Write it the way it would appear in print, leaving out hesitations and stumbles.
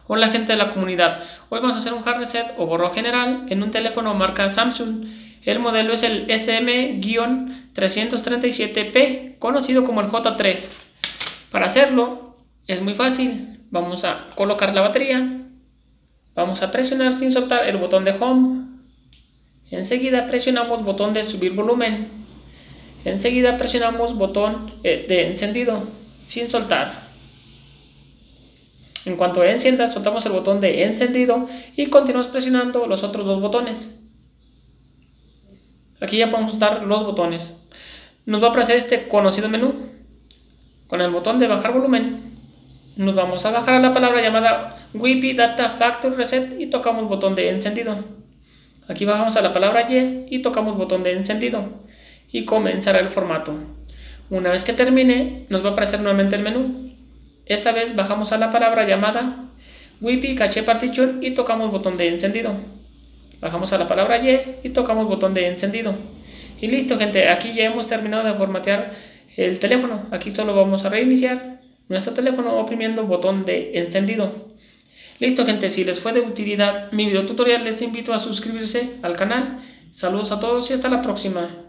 Hola gente de la comunidad, hoy vamos a hacer un hard reset o borrón general en un teléfono marca Samsung. El modelo es el SM-337P, conocido como el J3. Para hacerlo es muy fácil, vamos a colocar la batería, vamos a presionar sin soltar el botón de Home, enseguida presionamos botón de subir volumen, enseguida presionamos botón de encendido sin soltar. En cuanto encienda, soltamos el botón de encendido y continuamos presionando los otros dos botones. Aquí ya podemos soltar los botones. Nos va a aparecer este conocido menú. Con el botón de bajar volumen, nos vamos a bajar a la palabra llamada Wi-Fi Data Factory Reset y tocamos botón de encendido. Aquí bajamos a la palabra Yes y tocamos botón de encendido y comenzará el formato. Una vez que termine, nos va a aparecer nuevamente el menú. Esta vez bajamos a la palabra llamada Wi-Fi Cache Partition y tocamos botón de encendido. Bajamos a la palabra Yes y tocamos botón de encendido. Y listo gente, aquí ya hemos terminado de formatear el teléfono. Aquí solo vamos a reiniciar nuestro teléfono oprimiendo botón de encendido. Listo gente, si les fue de utilidad mi video tutorial, les invito a suscribirse al canal. Saludos a todos y hasta la próxima.